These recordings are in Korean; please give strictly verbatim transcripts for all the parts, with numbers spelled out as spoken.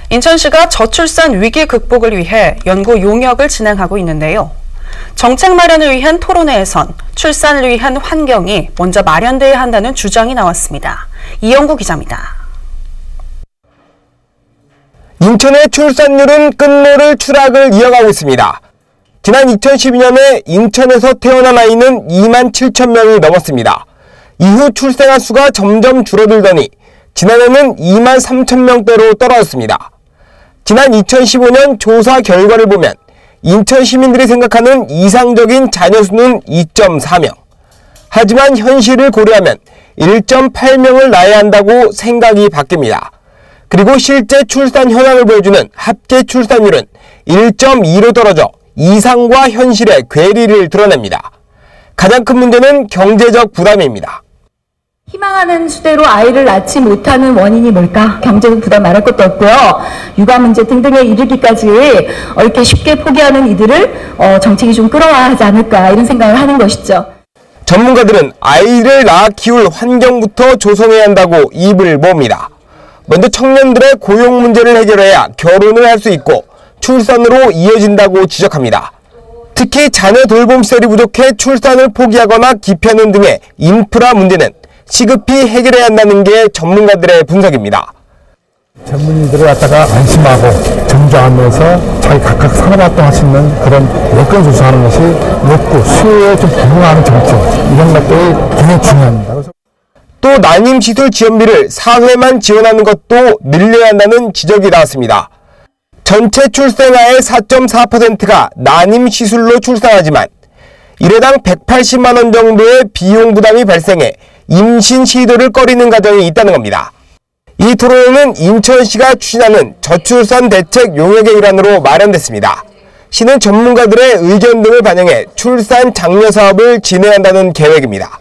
인천시가 저출산 위기 극복을 위해 연구 용역을 진행하고 있는데요. 정책 마련을 위한 토론회에선 출산을 위한 환경이 먼저 마련돼야 한다는 주장이 나왔습니다. 이영구 기자입니다. 인천의 출산율은 끝모를 추락을 이어가고 있습니다. 지난 이천십이 년에 인천에서 태어난 아이는 이만 칠천 명이 넘었습니다. 이후 출생아 수가 점점 줄어들더니 지난해는 이만 삼천 명대로 떨어졌습니다. 지난 이천십오 년 조사 결과를 보면 인천 시민들이 생각하는 이상적인 자녀 수는 이 점 사 명. 하지만 현실을 고려하면 일 점 팔 명을 낳아야 한다고 생각이 바뀝니다. 그리고 실제 출산 현황을 보여주는 합계 출산율은 일 점 이로 떨어져 이상과 현실의 괴리를 드러냅니다. 가장 큰 문제는 경제적 부담입니다. 희망하는 수대로 아이를 낳지 못하는 원인이 뭘까? 경제적 부담 말할 것도 없고요. 육아 문제 등등에 이르기까지 이렇게 쉽게 포기하는 이들을 정책이 좀 끌어와야 하지 않을까 이런 생각을 하는 것이죠. 전문가들은 아이를 낳아 키울 환경부터 조성해야 한다고 입을 모읍니다. 먼저 청년들의 고용 문제를 해결해야 결혼을 할 수 있고 출산으로 이어진다고 지적합니다. 특히 자녀 돌봄 시설이 부족해 출산을 포기하거나 기피하는 등의 인프라 문제는 시급히 해결해야 한다는 게 전문가들의 분석입니다. 전문의들을 갖다가 안심하고 정정하면서 자기 각각 산업활동 할 수 있는 그런 여건 조성하는 것이 욕구, 수요에 좀 부응하는 정책, 이런 것들이 굉장히 중요합니다. 또 난임 시술 지원비를 사회만 지원하는 것도 늘려야 한다는 지적이 나왔습니다. 전체 출생아의 사 점 사 퍼센트가 난임 시술로 출산하지만 일회당 백팔십만 원 정도의 비용 부담이 발생해 임신 시도를 꺼리는 가정이 있다는 겁니다. 이 토론회는 인천시가 추진하는 저출산 대책 용역의 일환으로 마련됐습니다. 시는 전문가들의 의견 등을 반영해 출산 장려 사업을 진행한다는 계획입니다.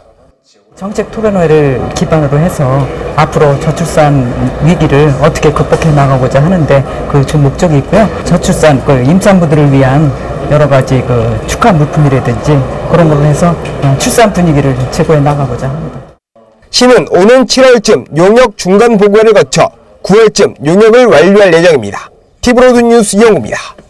정책 토론회를 기반으로 해서 앞으로 저출산 위기를 어떻게 극복해 나가고자 하는데 그 주 목적이 있고요. 저출산 그 임산부들을 위한 여러 가지 그 축하 물품이라든지 그런 걸로 해서 출산 분위기를 제고해 나가고자 합니다. 시는 오는 칠월쯤 용역 중간 보고를 거쳐 구월쯤 용역을 완료할 예정입니다. 티브로드 뉴스 이영구입니다.